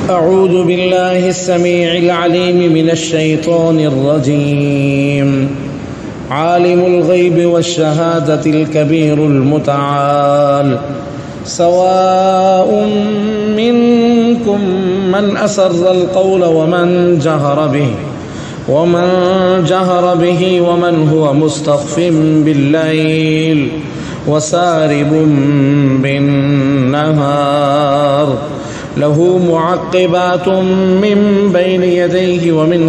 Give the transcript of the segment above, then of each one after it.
أعوذ بالله السميع العليم من الشيطان الرجيم. عالم الغيب والشهادة الكبير المتعال. سواء منكم من أسر القول ومن جهر به ومن هو مستخف بالليل وسارب بالنهار. له معقبات من بين يديه ومن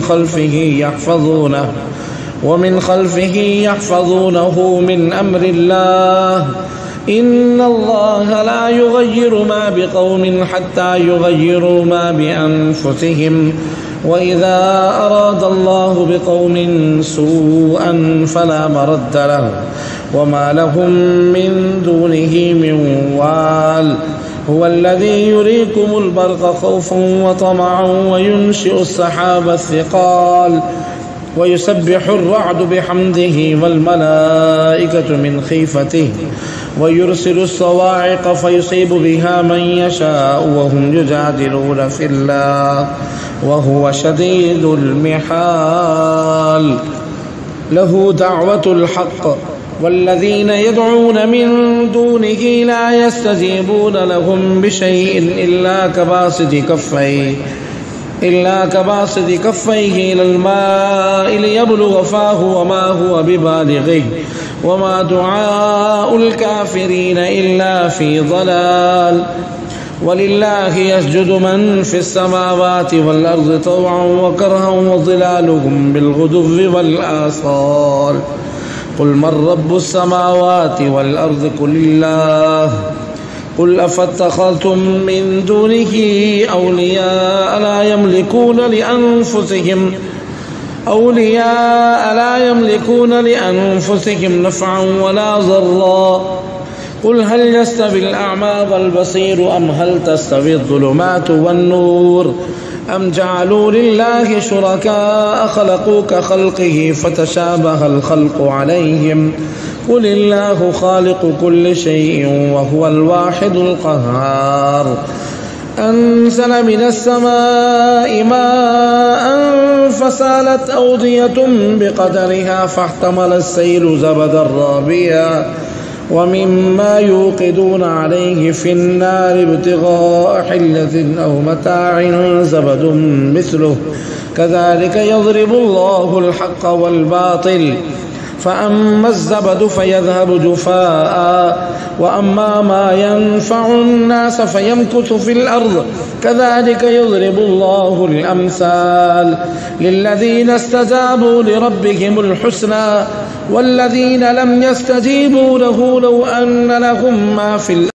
خلفه يحفظونه من أمر الله. إن الله لا يغير ما بقوم حتى يغيروا ما بأنفسهم. وإذا أراد الله بقوم سوءا فلا مرد له وما لهم من دونه من وال. هو الذي يريكم البرق خوفا وطمعا وينشئ السحاب الثقال ويسبح الرعد بحمده والملائكة من خيفته ويرسل الصواعق فيصيب بها من يشاء وهم يجادلون في الله وهو شديد المحال. له دعوة الحق والذين يدعون من دونه لا يستجيبون لهم بشيء إلا كباسط كفيه إلى الماء ليبلغ فاه وما هو ببالغه وما دعاء الكافرين إلا في ضلال. ولله يسجد من في السماوات والأرض طوعا وكرها وظلالهم بالغدو والآصال. قل من رب السماوات والأرض قل الله. قل أفاتخذتم من دونه أولياء لا يملكون لأنفسهم نفعا ولا ضرا. قل هل يستوي الأعمى والبصير أم هل تستوي الظلمات والنور أم جعلوا لله شركاء خلقوا كخلقه فتشابه الخلق عليهم. قل الله خالق كل شيء وهو الواحد القهار. أنزل من السماء ماء فسالت أودية بقدرها فاحتمل السيل زبدا رابيا ومما يوقدون عليه في النار ابتغاء حلة أو متاع زبد مثله كذلك يضرب الله الحق والباطل. فأما الزبد فيذهب جفاء وأما ما ينفع الناس فيمكث في الأرض كذلك يضرب الله الأمثال. للذين استجابوا لربهم الحسنى والذين لم يستجيبوا له لو أن لهم ما في الأرض